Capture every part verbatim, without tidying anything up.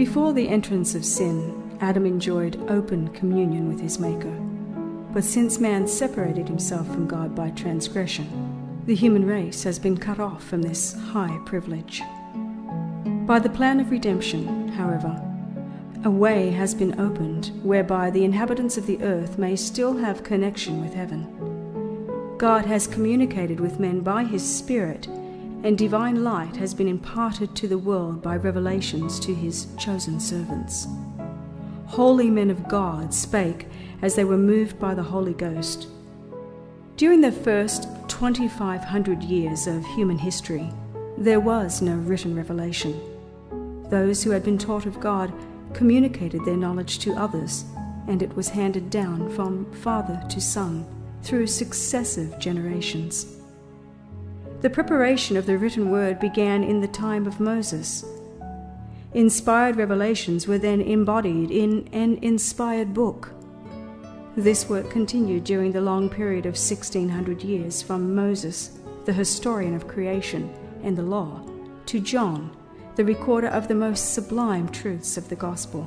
Before the entrance of sin, Adam enjoyed open communion with his Maker. But since man separated himself from God by transgression, the human race has been cut off from this high privilege. By the plan of redemption, however, a way has been opened whereby the inhabitants of the earth may still have connection with heaven. God has communicated with men by his Spirit, and divine light has been imparted to the world by revelations to his chosen servants. Holy men of God spake as they were moved by the Holy Ghost. During the first twenty-five hundred years of human history, there was no written revelation. Those who had been taught of God communicated their knowledge to others, and it was handed down from father to son through successive generations. The preparation of the written word began in the time of Moses. Inspired revelations were then embodied in an inspired book. This work continued during the long period of sixteen hundred years from Moses, the historian of creation and the law, to John, the recorder of the most sublime truths of the gospel.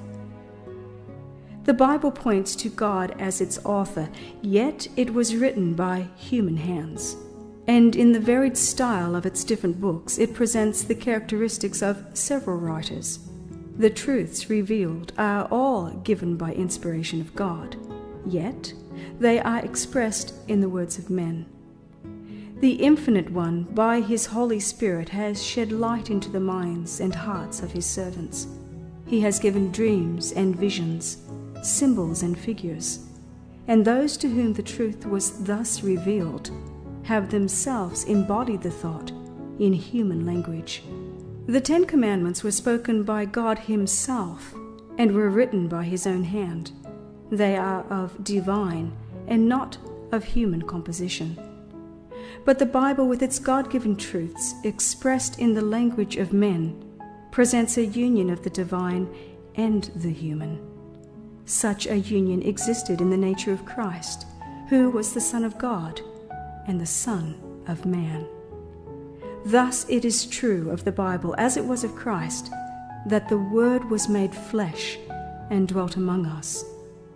The Bible points to God as its author, yet it was written by human hands. And in the varied style of its different books, it presents the characteristics of several writers. The truths revealed are all given by inspiration of God, yet they are expressed in the words of men. The Infinite One, by his Holy Spirit, has shed light into the minds and hearts of his servants. He has given dreams and visions, symbols and figures, and those to whom the truth was thus revealed have themselves embodied the thought in human language. The Ten Commandments were spoken by God himself and were written by his own hand. They are of divine and not of human composition. But the Bible, with its God-given truths expressed in the language of men, presents a union of the divine and the human. Such a union existed in the nature of Christ, who was the Son of God and the Son of man. Thus it is true of the Bible, as it was of Christ, that the Word was made flesh and dwelt among us.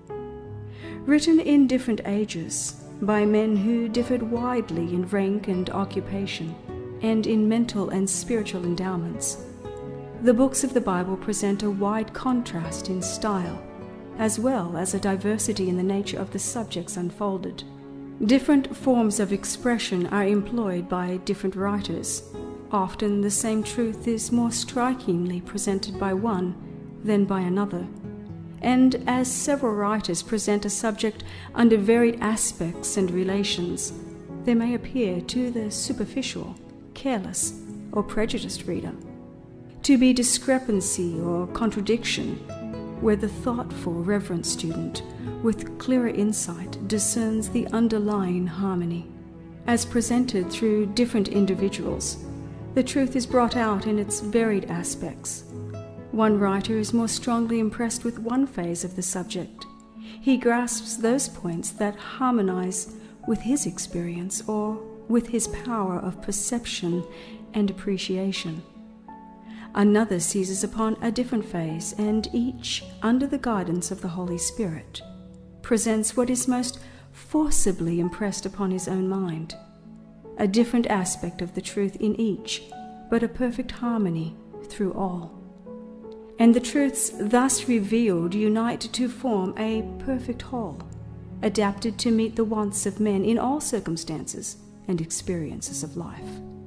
Written in different ages, by men who differed widely in rank and occupation, and in mental and spiritual endowments, the books of the Bible present a wide contrast in style, as well as a diversity in the nature of the subjects unfolded. Different forms of expression are employed by different writers. Often the same truth is more strikingly presented by one than by another. And as several writers present a subject under varied aspects and relations, they may appear to the superficial, careless, or prejudiced reader to be discrepancy or contradiction, where the thoughtful, reverent student with clearer insight discerns the underlying harmony. As presented through different individuals, the truth is brought out in its varied aspects. One writer is more strongly impressed with one phase of the subject. He grasps those points that harmonize with his experience or with his power of perception and appreciation. Another seizes upon a different phase, and each, under the guidance of the Holy Spirit, presents what is most forcibly impressed upon his own mind. A different aspect of the truth in each, but a perfect harmony through all. And the truths thus revealed unite to form a perfect whole, adapted to meet the wants of men in all circumstances and experiences of life.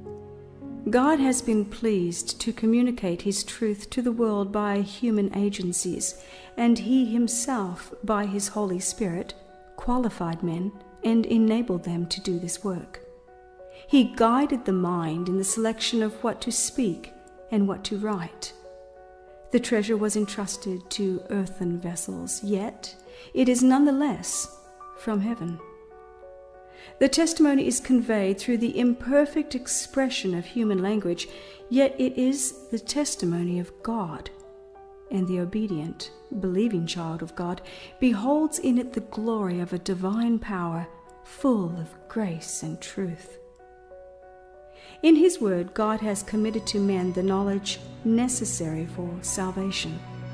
God has been pleased to communicate his truth to the world by human agencies, and he himself, by his Holy Spirit, qualified men and enabled them to do this work. He guided the mind in the selection of what to speak and what to write. The treasure was entrusted to earthen vessels, yet it is nonetheless from heaven. The testimony is conveyed through the imperfect expression of human language, yet it is the testimony of God, and the obedient, believing child of God beholds in it the glory of a divine power full of grace and truth. In his word, God has committed to men the knowledge necessary for salvation.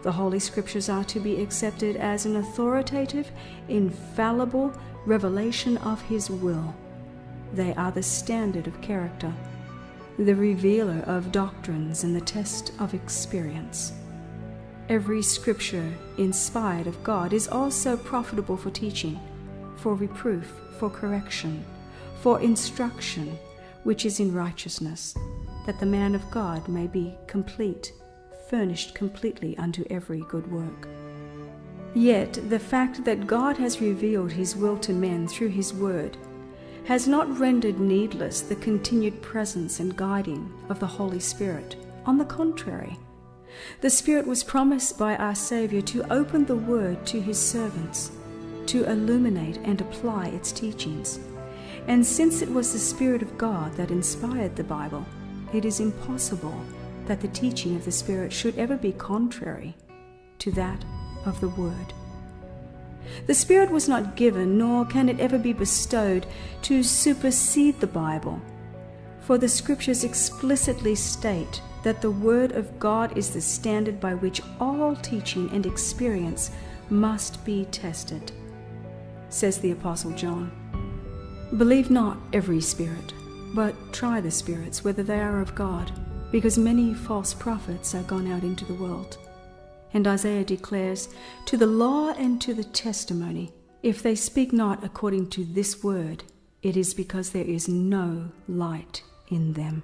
The Holy Scriptures are to be accepted as an authoritative, infallible revelation of His will. They are the standard of character, the revealer of doctrines, and the test of experience. Every Scripture inspired of God is also profitable for teaching, for reproof, for correction, for instruction, which is in righteousness, that the man of God may be complete, furnished completely unto every good work. Yet the fact that God has revealed His will to men through His Word has not rendered needless the continued presence and guiding of the Holy Spirit. On the contrary, the Spirit was promised by our Savior to open the Word to His servants, to illuminate and apply its teachings. And since it was the Spirit of God that inspired the Bible, it is impossible that the teaching of the Spirit should ever be contrary to that of the Word. The Spirit was not given, nor can it ever be bestowed, to supersede the Bible, for the Scriptures explicitly state that the Word of God is the standard by which all teaching and experience must be tested. Says the Apostle John, "Believe not every spirit, but try the spirits whether they are of God, because many false prophets are gone out into the world." And Isaiah declares, "To the law and to the testimony, if they speak not according to this word, it is because there is no light in them."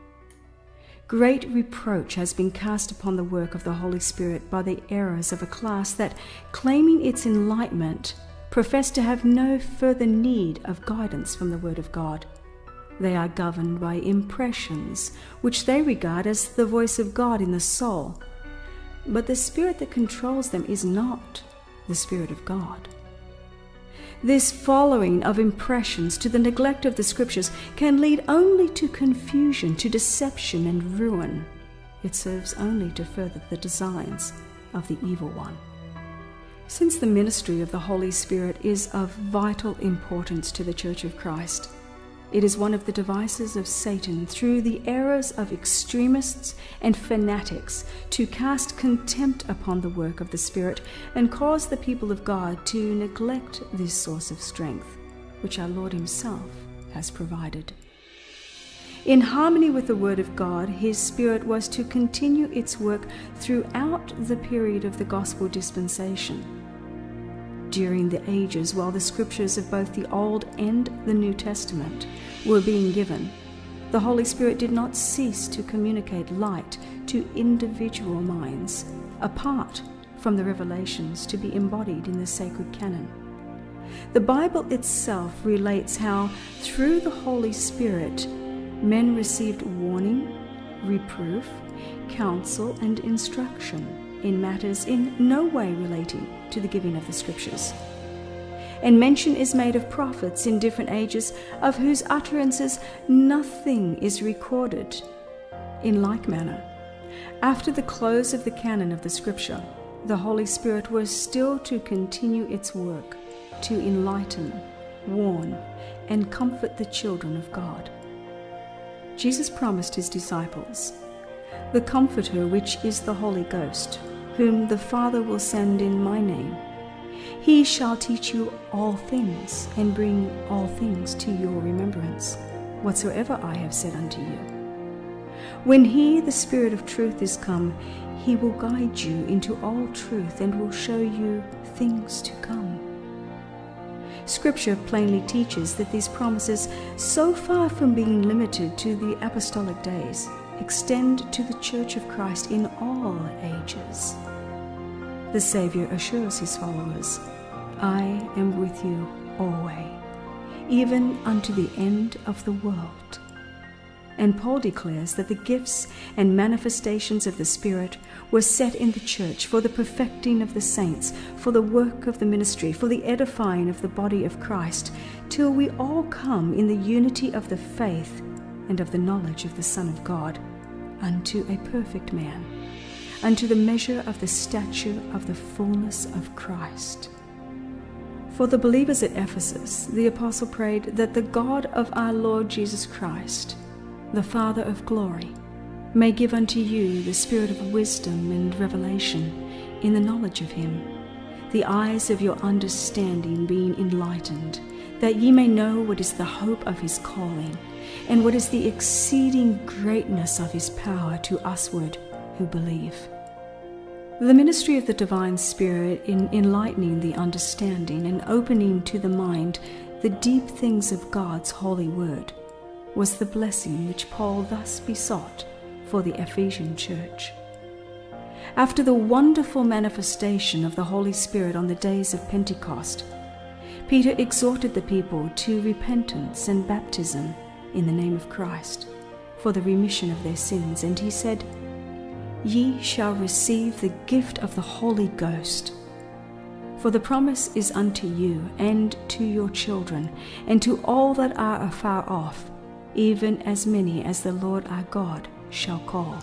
Great reproach has been cast upon the work of the Holy Spirit by the errors of a class that, claiming its enlightenment, profess to have no further need of guidance from the Word of God. They are governed by impressions, which they regard as the voice of God in the soul. But the Spirit that controls them is not the Spirit of God. This following of impressions to the neglect of the Scriptures can lead only to confusion, to deception and ruin. It serves only to further the designs of the evil one. Since the ministry of the Holy Spirit is of vital importance to the Church of Christ, it is one of the devices of Satan through the errors of extremists and fanatics to cast contempt upon the work of the Spirit and cause the people of God to neglect this source of strength, which our Lord Himself has provided. In harmony with the Word of God, His Spirit was to continue its work throughout the period of the gospel dispensation. During the ages while the Scriptures of both the Old and the New Testament were being given, the Holy Spirit did not cease to communicate light to individual minds, apart from the revelations to be embodied in the sacred canon. The Bible itself relates how, through the Holy Spirit, men received warning, reproof, counsel, and instruction in matters in no way relating to the giving of the Scriptures. And mention is made of prophets in different ages, of whose utterances nothing is recorded. In like manner, after the close of the canon of the Scripture, the Holy Spirit was still to continue its work, to enlighten, warn, and comfort the children of God. Jesus promised His disciples, "The Comforter, which is the Holy Ghost, whom the Father will send in my name, He shall teach you all things, and bring all things to your remembrance, whatsoever I have said unto you. When He, the Spirit of truth, is come, He will guide you into all truth, and will show you things to come." Scripture plainly teaches that these promises, so far from being limited to the apostolic days, extend to the Church of Christ in all ages. The Savior assures His followers, "I am with you always, even unto the end of the world." And Paul declares that the gifts and manifestations of the Spirit were set in the church for the perfecting of the saints, for the work of the ministry, for the edifying of the body of Christ, till we all come in the unity of the faith and of the knowledge of the Son of God, unto a perfect man, unto the measure of the stature of the fullness of Christ. For the believers at Ephesus, the apostle prayed that the God of our Lord Jesus Christ, the Father of glory, may give unto you the spirit of wisdom and revelation in the knowledge of him, the eyes of your understanding being enlightened, that ye may know what is the hope of his calling, and what is the exceeding greatness of his power to usward who believe. The ministry of the divine Spirit in enlightening the understanding and opening to the mind the deep things of God's holy word was the blessing which Paul thus besought for the Ephesian church. After the wonderful manifestation of the Holy Spirit on the days of Pentecost, Peter exhorted the people to repentance and baptism in the name of Christ for the remission of their sins, and he said, "Ye shall receive the gift of the Holy Ghost. For the promise is unto you and to your children, and to all that are afar off, even as many as the Lord our God shall call."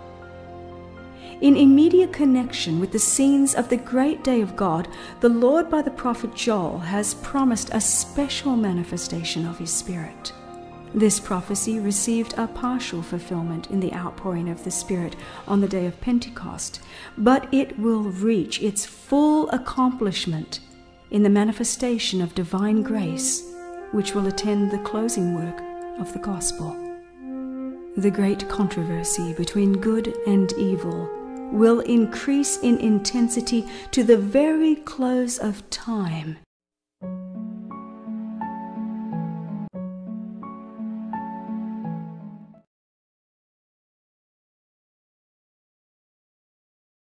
In immediate connection with the scenes of the great day of God, the Lord by the prophet Joel has promised a special manifestation of his Spirit. This prophecy received a partial fulfillment in the outpouring of the Spirit on the day of Pentecost, but it will reach its full accomplishment in the manifestation of divine grace, which will attend the closing work of the gospel. The great controversy between good and evil will increase in intensity to the very close of time